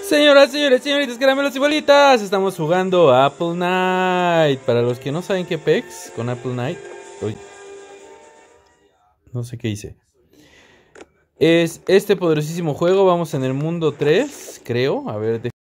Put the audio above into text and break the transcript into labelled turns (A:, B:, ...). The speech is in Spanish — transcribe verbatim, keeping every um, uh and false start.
A: Señoras, señores, señoritas, caramelos y bolitas, estamos jugando a Apple Knight. Para los que no saben qué pex con Apple Knight, uy, no sé qué hice. Es este poderosísimo juego, vamos en el mundo tres, creo. A ver,